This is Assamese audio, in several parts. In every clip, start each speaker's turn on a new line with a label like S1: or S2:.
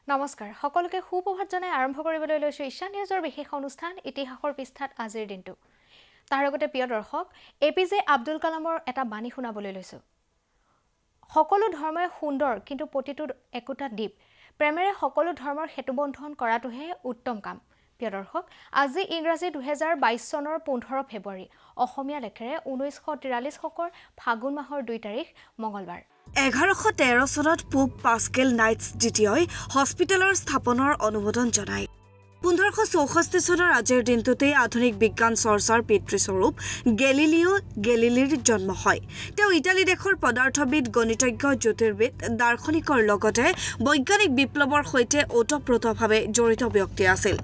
S1: নমস্কাৰ সকলোকে সুপ্ৰভাত জনাই আৰম্ভ কৰিবলৈ লৈছো ঈশান নিউজৰ বিশেষ অনুষ্ঠান ইতিহাসৰ পৃষ্ঠাত আজিৰ দিনটো তাৰ লগতে প্ৰিয় দৰ্শক এপিজে আব্দুল কালামৰ এটা বাণী শুনাবলৈ লৈছো সকলো ধৰ্মই সুন্দৰ কিন্তু প্ৰতিটো একোটা দ্বীপ প্ৰেমেৰে সকলো ধৰ্মৰ হেতুবন্ধন কৰাটোহে উত্তম কাম প্ৰিয় দৰ্শক আজি ইংৰাজী 2022 চনৰ 15 ফেব্ৰুৱাৰী অসমীয়া লেখেৰে 1943 শকৰ ফাগুন মাহৰ 2 তাৰিখ মঙ্গলবাৰ
S2: 1113 চনত পোপ পাস্কেল নাইটছ দ্বিতীয়ই হস্পিটেলৰ স্থাপনৰ অনুমোদন জনায় 1564 চনৰ আজিৰ দিনটোতেই আধুনিক বিজ্ঞান চৰ্চাৰ পিতৃস্বৰূপ গেলিলিৰ জন্ম হয় তেওঁ ইটালী দেশৰ পদাৰ্থবিদ গণিতজ্ঞ জ্যোতিৰ্বিদ দাৰ্শনিকৰ লগতে বৈজ্ঞানিক বিপ্লৱৰ সৈতে ওতপ্ৰোতভাৱে জড়িত ব্যক্তি আছিল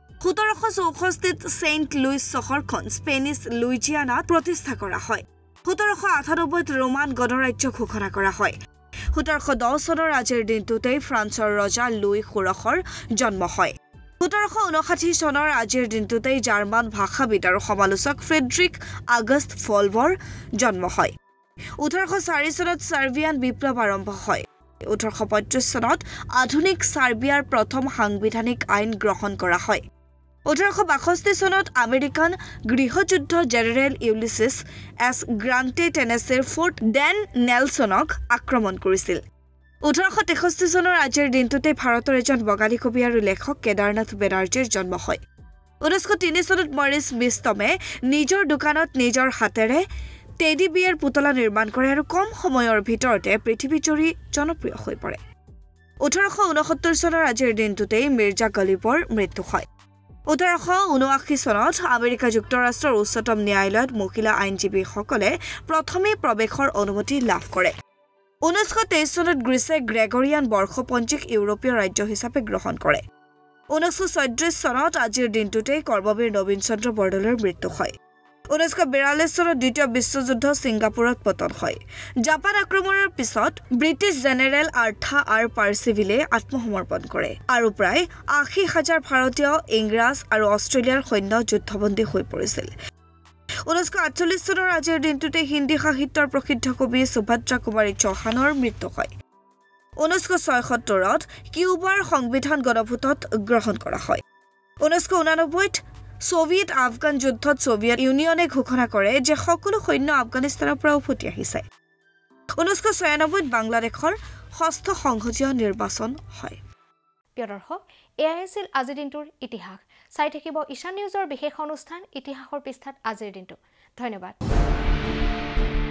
S2: 1764ত সেন্ট লুইস চহৰখন স্পেনিছ লুইজিয়ানাত প্ৰতিষ্ঠা কৰা হয় 1798ত ৰোমান গণৰাজ্য ঘোষণা কৰা হয় 1710 চনৰ আজিৰ দিনটোতেই ফ্ৰান্সৰ ৰজা লুই ষোড়শৰ জন্ম হয় 1759 চনৰ আজিৰ দিনটোতেই জাৰ্মান ভাষাবিদ আৰু সমালোচক ফ্ৰেডৰিক আগষ্ট ফলভৰ জন্ম হয় 1804 চনত সাৰ্বিয়ান বিপ্লৱ আৰম্ভ হয় 1835 চনত আধুনিক সাৰ্বিয়াৰ প্ৰথম সাংবিধানিক আইন গ্ৰহণ কৰা হয় 1862 চনত আমেৰিকান গৃহযুদ্ধ জেনেৰেল ইউলিছিছ এছ গ্ৰান্টে টেনেচিৰ ফৰ্ট ডেন নেলছনক আক্ৰমণ কৰিছিল 1863 চনৰ আজিৰ দিনটোতে ভাৰতৰ এজন বঙালী কবি আৰু লেখক কেদাৰনাথ বেনাৰ্জীৰ জন্ম হয় 1903 চনত মৰিছ বিষ্টমে নিজৰ দোকানত নিজৰ হাতেৰে টেডি বিয়াৰ পুতলা নিৰ্মাণ কৰে আৰু কম সময়ৰ ভিতৰতে পৃথিৱীজুৰি জনপ্ৰিয় হৈ পৰে 1869 চনৰ আজিৰ দিনটোতেই মিৰ্জা গলিবৰ মৃত্যু হয় 1879 চনত আমেৰিকা যুক্তৰাষ্ট্ৰৰ উচ্চতম ন্যায়ালয়ত মহিলা আইনজীৱীসকলে প্ৰথমে প্ৰৱেশৰ অনুমতি লাভ কৰে 1923 চনত গ্ৰীচে গ্ৰেগৰিয়ান বৰ্ষপঞ্জীক ইউৰোপীয় ৰাজ্য হিচাপে গ্ৰহণ কৰে 1934 চনত আজিৰ দিনটোতেই কৰ্মবীৰ নবীন চন্দ্ৰ বৰদলৈৰ মৃত্যু হয় 1942 চনত দ্বিতীয় বিশ্বযুদ্ধ ছিংগাপুৰত পতন হয় জাপান আক্ৰমণৰ পিছত ব্ৰিটিছ জেনেৰেল আৰ্থা আৰ পাৰ্চিভিলে আত্মসমৰ্পণ কৰে আৰু প্ৰায় 80,000 ভাৰতীয় ইংৰাজ আৰু অষ্ট্ৰেলিয়াৰ সৈন্য যুদ্ধবন্দী হৈ পৰিছিল 1948 চনৰ আজিৰ দিনটোতে হিন্দী সাহিত্যৰ প্ৰসিদ্ধ কবি সুভদ্ৰা কুমাৰী চৌহানৰ মৃত্যু হয় 1976ত কিউবাৰ সংবিধান গণভোটত গ্ৰহণ কৰা হয় 1989ত সোভিয়েট আফগান যুদ্ধত সোভিয়েট ইউনিয়নে ঘোষণা কৰে যে সকলো সৈন্য আফগানিস্তানৰ পৰা উভতি আহিছে 1996ত বাংলাদেশৰ ষষ্ঠ সংসদীয় নিৰ্বাচন হয়
S1: প্ৰিয় দৰ্শক এয়াই আছিল আজিৰ দিনটোৰ ইতিহাস চাই থাকিব ঈশান নিউজৰ বিশেষ অনুষ্ঠান ইতিহাসৰ পৃষ্ঠাত আজিৰ দিনটো ধন্যবাদ